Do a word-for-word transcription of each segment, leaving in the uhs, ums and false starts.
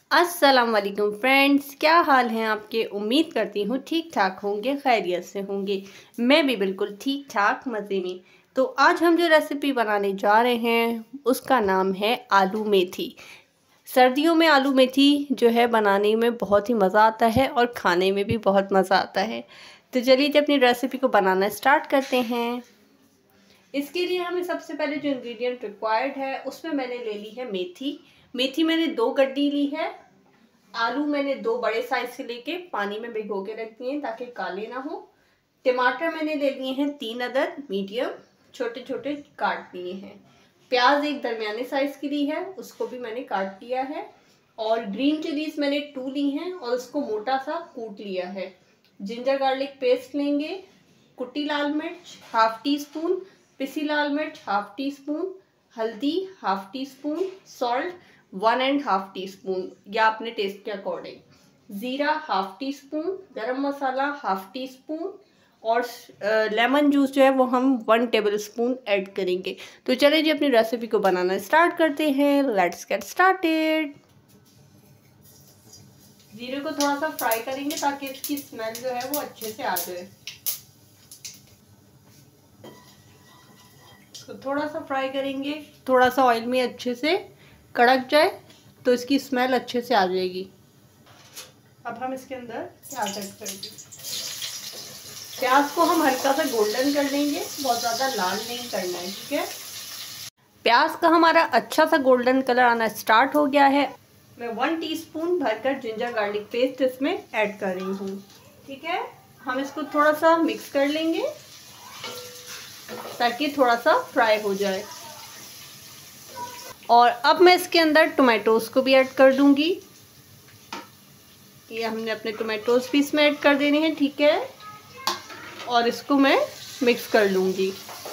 अस्सलाम वालेकुम फ्रेंड्स, क्या हाल हैं आपके। उम्मीद करती हूँ ठीक ठाक होंगे, खैरियत से होंगे। मैं भी बिल्कुल ठीक ठाक मज़े में। तो आज हम जो रेसिपी बनाने जा रहे हैं उसका नाम है आलू मेथी। सर्दियों में आलू मेथी जो है बनाने में बहुत ही मज़ा आता है और खाने में भी बहुत मज़ा आता है। तो चलिए जी अपनी रेसिपी को बनाना स्टार्ट करते हैं। इसके लिए हमें सबसे पहले जो इंग्रेडिएंट रिक्वायर्ड है उसमें मैंने ले ली है मेथी। मेथी मैंने दो गड्डी ली है। आलू मैंने दो बड़े साइज से लेके पानी में भिगो के रख दिए ताकि काले ना हो। टमाटर मैंने ले लिए हैं तीन अदद मीडियम, छोटे छोटे काट लिए हैं। प्याज एक दरमियाने साइज की ली है, उसको भी मैंने काट लिया है। और ग्रीन चिलीज मैंने टू ली हैं और उसको मोटा सा कूट लिया है। जिंजर गार्लिक पेस्ट लेंगे, कुटी लाल मिर्च हाफ टी स्पून, पिसी लाल मिर्च हाफ टी स्पून, हल्दी half teaspoon, salt one and half teaspoon या अपने टेस्ट के अकॉर्डिंग, ज़ीरा half teaspoon, garam masala half teaspoon और लेमन जूस जो है वो हम वन टेबल स्पून ऐड करेंगे। तो चलिए जी अपनी रेसिपी को बनाना स्टार्ट करते हैं। Let's get started. ज़ीरे को थोड़ा सा फ्राई करेंगे ताकि इसकी स्मेल जो है वो अच्छे से आ जाए। तो थोड़ा सा फ्राई करेंगे, थोड़ा सा ऑयल में अच्छे से कड़क जाए तो इसकी स्मेल अच्छे से आ जाएगी। अब हम इसके अंदर प्याज ऐड करेंगे। प्याज को हम हल्का सा गोल्डन कर लेंगे, बहुत ज़्यादा लाल नहीं करना है, ठीक है। प्याज का हमारा अच्छा सा गोल्डन कलर आना स्टार्ट हो गया है। मैं वन टीस्पून भरकर जिंजर गार्लिक पेस्ट इसमें ऐड कर रही हूँ, ठीक है। हम इसको थोड़ा सा मिक्स कर लेंगे ताकि थोड़ा सा फ्राई हो जाए। और अब मैं इसके अंदर टोमेटोज़ को भी ऐड कर दूंगी। ये हमने अपने टोमेटोज़ भी इसमें ऐड कर देने हैं, ठीक है। और इसको मैं मिक्स कर लूँगी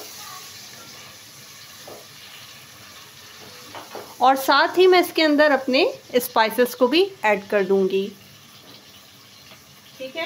और साथ ही मैं इसके अंदर अपने स्पाइसेस को भी ऐड कर दूंगी, ठीक है।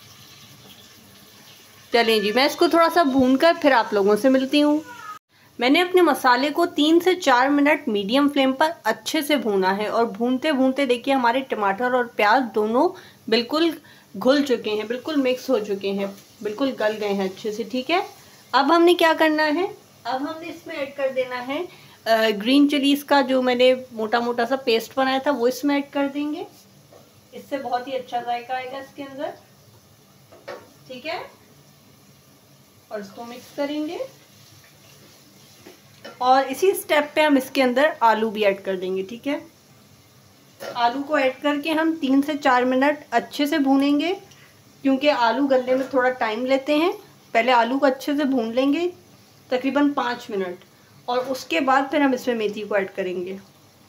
चलिए जी मैं इसको थोड़ा सा भूनकर फिर आप लोगों से मिलती हूँ। मैंने अपने मसाले को तीन से चार मिनट मीडियम फ्लेम पर अच्छे से भूना है और भूनते भूनते देखिए हमारे टमाटर और प्याज दोनों बिल्कुल घुल चुके हैं, बिल्कुल मिक्स हो चुके हैं, बिल्कुल गल गए हैं अच्छे से, ठीक है। अब हमने क्या करना है, अब हमने इसमें ऐड कर देना है ग्रीन चिलीज़ का जो मैंने मोटा मोटा सा पेस्ट बनाया था वो इसमें ऐड कर देंगे। इससे बहुत ही अच्छा जायका आएगा इसके अंदर, ठीक है। और इसको मिक्स करेंगे और इसी स्टेप पे हम इसके अंदर आलू भी ऐड कर देंगे, ठीक है। आलू को ऐड करके हम तीन से चार मिनट अच्छे से भूनेंगे क्योंकि आलू गलने में थोड़ा टाइम लेते हैं। पहले आलू को अच्छे से भून लेंगे तकरीबन पाँच मिनट और उसके बाद फिर हम इसमें मेथी को ऐड करेंगे।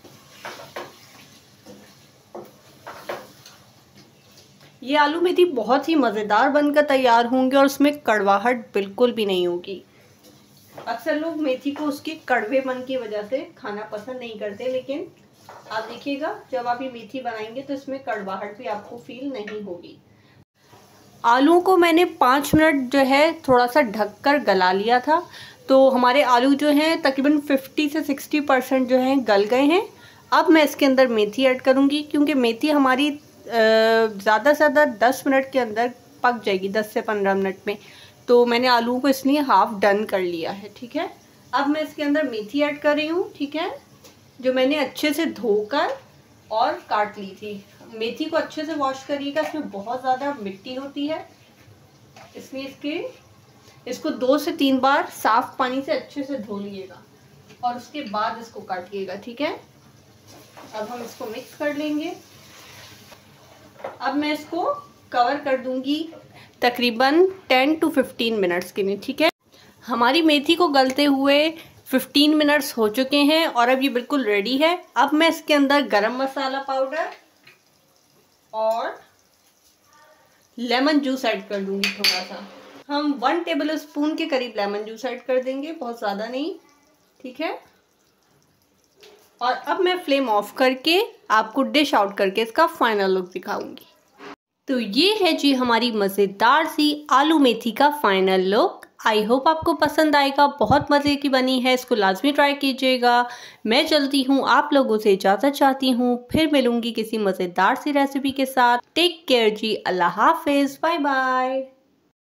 ये आलू मेथी बहुत ही मज़ेदार बनकर तैयार होंगे और उसमें कड़वाहट बिल्कुल भी नहीं होगी। अक्सर लोग मेथी को उसके कड़वेपन की वजह से खाना पसंद नहीं करते, लेकिन आप देखिएगा जब आप ये मेथी बनाएंगे तो इसमें कड़वाहट भी आपको फील नहीं होगी। आलू को मैंने पाँच मिनट जो है थोड़ा सा ढककर गला लिया था, तो हमारे आलू जो हैं तकरीबन पचास से साठ परसेंट जो हैं गल गए हैं। अब मैं इसके अंदर मेथी ऐड करूँगी क्योंकि मेथी हमारी ज़्यादा से ज़्यादा दस मिनट के अंदर पक जाएगी, दस से पंद्रह मिनट में। तो मैंने आलू को इसलिए हाफ डन कर लिया है, ठीक है। अब मैं इसके अंदर मेथी ऐड कर रही हूँ, ठीक है, जो मैंने अच्छे से धोकर और काट ली थी। मेथी को अच्छे से वॉश करिएगा, इसमें बहुत ज़्यादा मिट्टी होती है, इसलिए इसके इसको दो से तीन बार साफ पानी से अच्छे से धो लीजिएगा और उसके बाद इसको काटिएगा, ठीक है। अब हम इसको मिक्स कर लेंगे। अब मैं इसको कवर कर दूंगी तकरीबन टेन टू फिफ्टीन मिनट्स के लिए, ठीक है। हमारी मेथी को गलते हुए फिफ्टीन मिनट्स हो चुके हैं और अब ये बिल्कुल रेडी है। अब मैं इसके अंदर गरम मसाला पाउडर और लेमन जूस ऐड कर दूंगी। थोड़ा सा हम वन टेबल स्पून के करीब लेमन जूस ऐड कर देंगे, बहुत ज़्यादा नहीं, ठीक है। और अब मैं फ्लेम ऑफ करके आपको डिश आउट करके इसका फाइनल लुक दिखाऊंगी। तो ये है जी हमारी मज़ेदार सी आलू मेथी का फाइनल लुक। आई होप आपको पसंद आएगा, बहुत मज़े की बनी है, इसको लाजमी ट्राई कीजिएगा। मैं चलती हूँ, आप लोगों से इजाज़त चाहती हूँ, फिर मिलूँगी किसी मज़ेदार सी रेसिपी के साथ। टेक केयर जी, अल्लाह हाफिज़, बाय बाय।